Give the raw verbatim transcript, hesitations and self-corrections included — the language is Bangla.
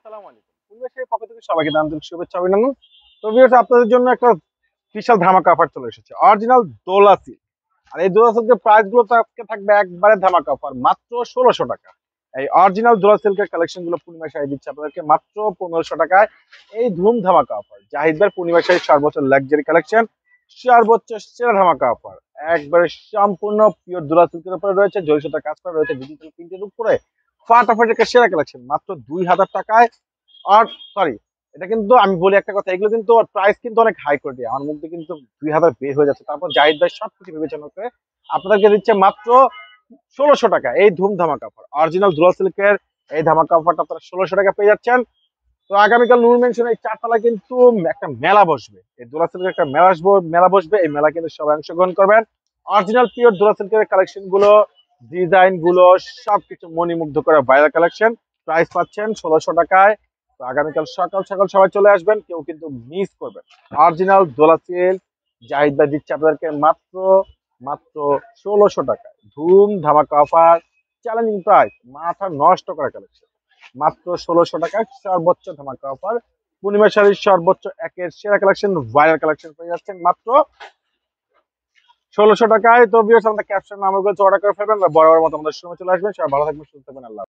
আসসালামু আলাইকুম। পরিবেশের পক্ষ থেকে সবাইকে আন্তরিক শুভেচ্ছা অভিনন্দন। তো ভিউয়ার্স আপনাদের জন্য একটা বিশাল ধামাকা অফার চলে এসেছে। অরিজিনাল দোলা সিল্ক। আর এই দোলা সিল্কের প্রাইস গুলো তো আজকে থাকবে একবারে ধামাকা অফার মাত্র ষোলশো টাকা। এই অরিজিনাল দোলা সিল্কের কালেকশন গুলো পূর্ণিমা শাড়ি দিচ্ছে আপনাদেরকে মাত্র পনেরোশো টাকায়। এই ধুম ধামাকা অফার জাহিদ ভাই পূর্ণিমা শাড়ির সর্বোচ্চ লাক্সারি কালেকশন, সর্বোচ্চ সেরা ধামাকা অফার। একবারে সম্পূর্ণ পিওর দোলা সিল্কের উপরে রয়েছে, জয়সুতা কাজ করা রয়েছে ডিজিটাল প্রিন্টের উপরে। ফাটাফাটি একটা সেরা কালেকশন মাত্র দুই হাজার টাকায়। আর সরি, এটা কিন্তু আমি বলি একটা কথা, এগুলো কিন্তু প্রাইস কিন্তু অনেক হাই কোয়ালিটি। আমার মধ্যে কিন্তু দুই হাজার বের হয়ে যাচ্ছে, তারপর জাহিদ ভাই সবকিছু বিবেচনা করে আপনাদেরকে দিচ্ছে মাত্র ষোলোশো টাকা। এই ধুম ধামাকা অফার অরিজিনাল দুলা সিল্কের এই ধামাকা অফারটা আপনারা ষোলোশো টাকা পেয়ে যাচ্ছেন। তো আগামীকাল নূর মেনশন এই চারতলা কিন্তু একটা মেলা বসবে, এই দুলা সিল্কের একটা মেলা আসবো মেলা বসবে। এই মেলা কিন্তু সবাই অংশগ্রহণ করবেন। অরিজিনাল পিওর দুলা সিল্কের কালেকশন গুলো, ডিজাইন গুলো সবকিছু মনিমুগ্ধ করে ভাইরাল কালেকশন। প্রাইস পাচ্ছেন ষোলোশো টাকায়। তো আগামীকাল সকাল সকাল সবাই চলে আসবেন, কেউ কিন্তু মিস করবেন। অরিজিনাল দোলা সিল্ক জাহিদ ভাই দিচ্ছে আপনাদেরকে মাত্র মাত্র ষোলোশো টাকায়। ধুম ধামাকা অফার, চ্যালেঞ্জিং প্রাইস, মাথা নষ্ট করা কালেকশন মাত্র ষোলোশো টাকায়। সর্বোচ্চ ধামাকা অফার, পূর্ণিমা শাড়ির সর্বোচ্চ একের সেরা কালেকশন, ভাইরাল কালেকশন পেয়ে যাচ্ছেন মাত্র ষোলোশো টাকায়। তো ভিউয়ার্স আমাদের ক্যাপশন নাম্বারগুলো অর্ডার করে ফেলবেন, বড় বড় মতো আমাদের সময় চলে আসবেন। সবাই ভালো থাকবেন, সুস্থ থাকবেন, আল্লাহ।